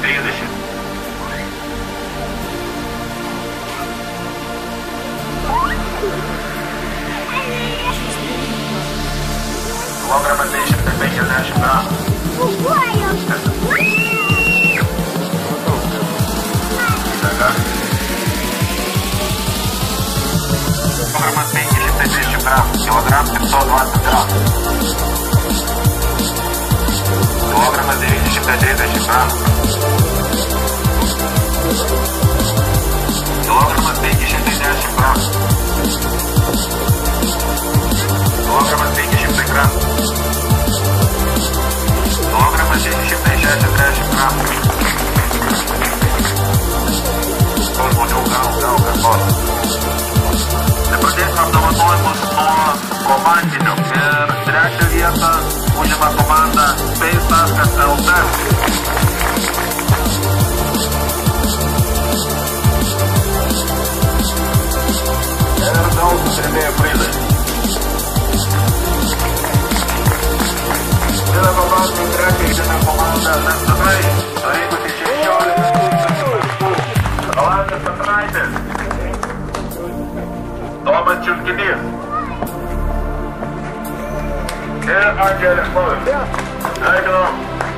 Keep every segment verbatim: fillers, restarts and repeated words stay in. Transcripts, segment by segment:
trisdešimt. Kilogramas trys šimtai penkiasdešimt gramų. Kilogramas penki šimtai trisdešimt gramų. Kilogramas septyni dvidešimt gramų. Kilogramas devyni šimtai trisdešimt gramų. Kilogramas penki šimtai dešimt gramų. Kilogramas penki šimtai gramų. Kilogramas šeši šimtai šešiasdešimt gramų. To žmonių gal, gal kas nors. Pradėsime apdovanojimus nuo komandinių ir trečią vietą užima komanda space taškas el t. Ir daug susirėmėjų prizai. Kita komandai trečią žina komanda Nestakrai, surinkusi šešiolika tūkstančių taškų. Rolandas Petraitis, Tomas Čiulkinys ir Andželis Movis. Sveikinam.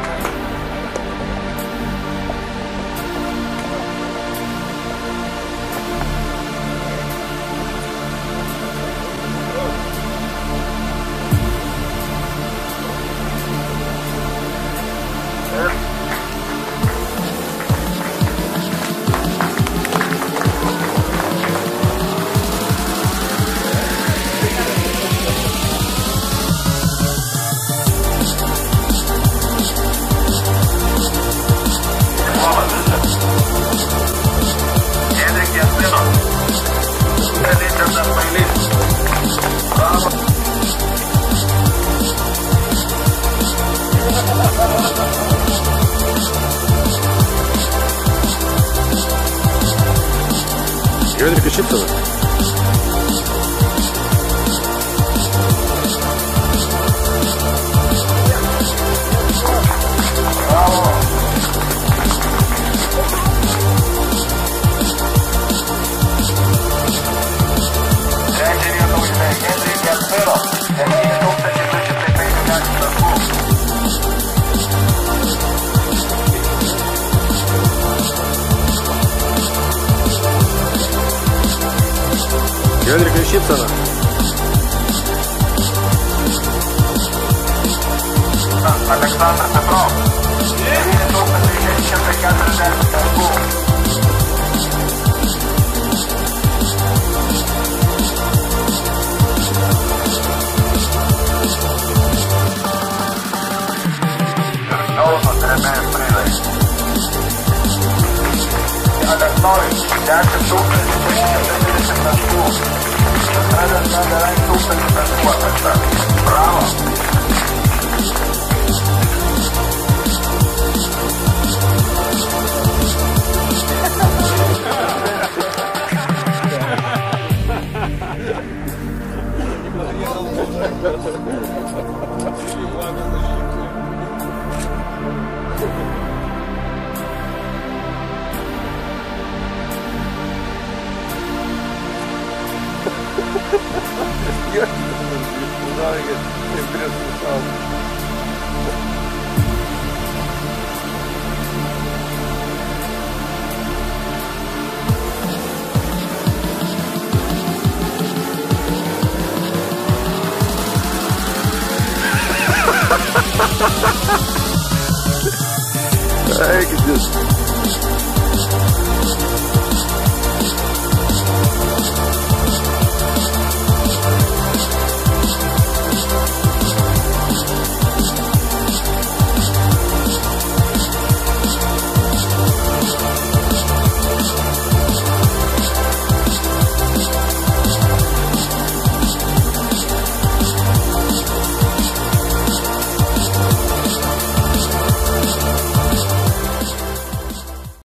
Henrika Šipsona. Bravo. Trečią vietą užėmė Henrika Šipsona. septyni tūkstančiai du šimtai penkiasdešimt taškų. Henrika Šipsona. Aleksandras Petrov. devyni tūkstančiai šeši šimtai keturiasdešimt taškų. Ir Kaunas rėmėjų prizai. Aleksovič, dešimt tūkstančių šeši šimtai dvidešimt taškų. Pradeda beveik tūkstantį taškų atakta. Bravo. Я не знаю, я не прислушал. Ай, где